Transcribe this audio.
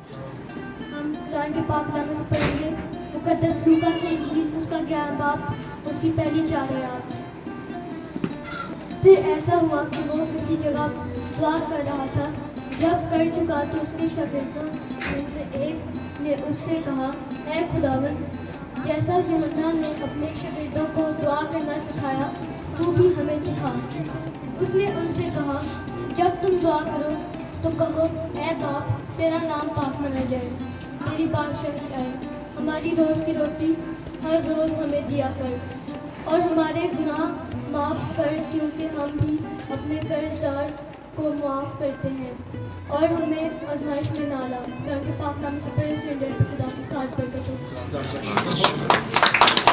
हम कुरान के पाक नामे से पढ़ेंगे मुकद्दस लूका की इंजील उसका 11वां बाब उसकी पहली 4 आयत। फिर ऐसा हुआ कि वो किसी जगह दुआ कर रहा था। जब कर चुका तो उसके शागिर्दों में से एक ने उससे कहा, ऐ खुदावंद, जैसा यूहन्ना ने अपने शागिर्दों को दुआ करना सिखाया तू भी हमें सिखा। उसने उनसे कहा, जब तुम दुआ करो तो कहो, ऐ बाप, तेरा नाम पाक माना जाए, तेरी बादशाही आए, हमारी रोज़ की रोटी हर रोज़ हमें दिया कर, और हमारे गुनाह माफ़ कर क्योंकि हम भी अपने कर्जदार को माफ़ करते हैं, और हमें आजमाइश में ना ला। खुदा के पाक नाम से खुदा की खास बरकत हो।